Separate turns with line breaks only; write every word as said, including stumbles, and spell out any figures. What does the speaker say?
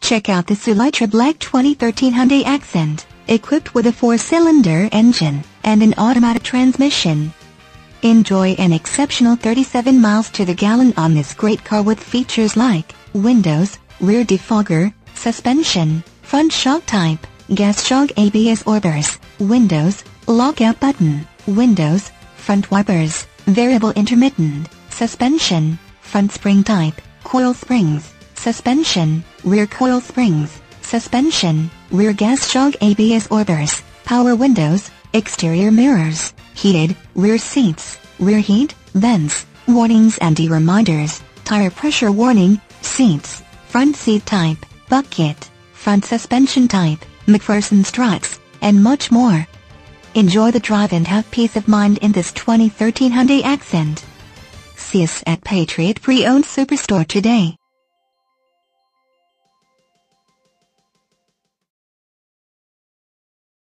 Check out this Elytra Black twenty thirteen Hyundai Accent, equipped with a four-cylinder engine and an automatic transmission. Enjoy an exceptional thirty-seven miles to the gallon on this great car with features like windows, rear defogger, suspension, front shock type, gas shock A B S orbers, windows, lockout button, windows, front wipers, variable intermittent, suspension, front spring type, coil springs, suspension, rear coil springs, suspension, rear gas shock A B S orbers, power windows, exterior mirrors, heated rear seats, rear heat vents, warnings and reminders, tire pressure warning, seats, front seat type, bucket, front suspension type, McPherson struts, and much more. Enjoy the drive and have peace of mind in this twenty thirteen Hyundai Accent. See us at Patriot Pre-Owned Superstore today.